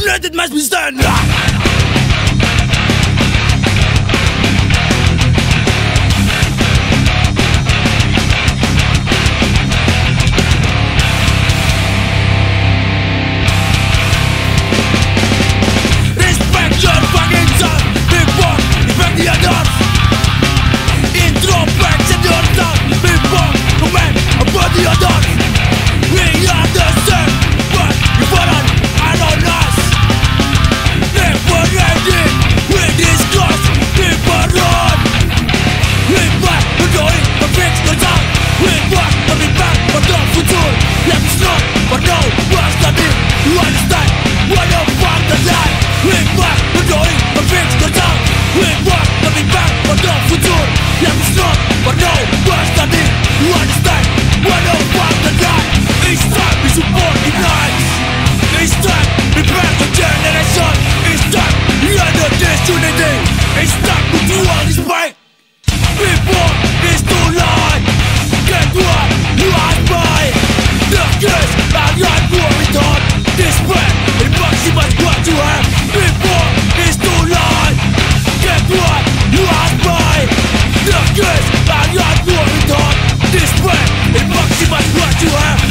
United must be stand. Respect your fucking self before you break the others. Introspection yourself before you make about the others. We are the same, but you fallen out on us. Never ending, we discuss, never run. We fight, we're going to fix the time. We walk, coming back for the future. Let us know, but no, we're studying. You understand, what the fuck the lie. We fight, we're going to fix the time. We walk, coming back for the future. Let us know, but no, we're studying. You understand, what the fuck the lie. Each time we support unites. Each time we break the generation. Each time we end this unity. Each time we do all this fight. Before it's too late. Get what you ask by. The kids are not worried on. This way, it maximizes what you have. Before it's too late. Get what you ask by. The kids are not worried on. This way, it maximizes what you have.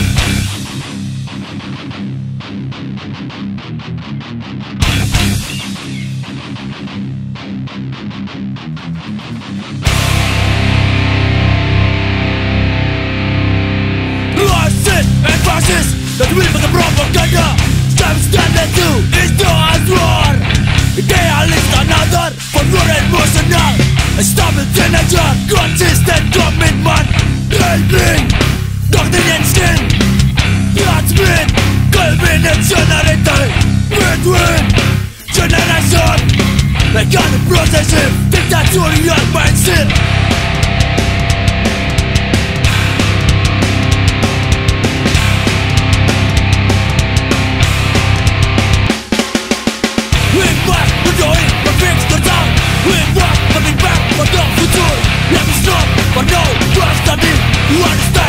And fascists that will make a propaganda. Standard to is the war. Idealist another for war and personal. A stable teenager, consistent commitment. Helping, doctrine and skin. That's been culminating generation between generation. Like on the processive dictatorial mindset. We're going to fix the town. We're coming back for the future. Let me stop, but no, trust me. You understand?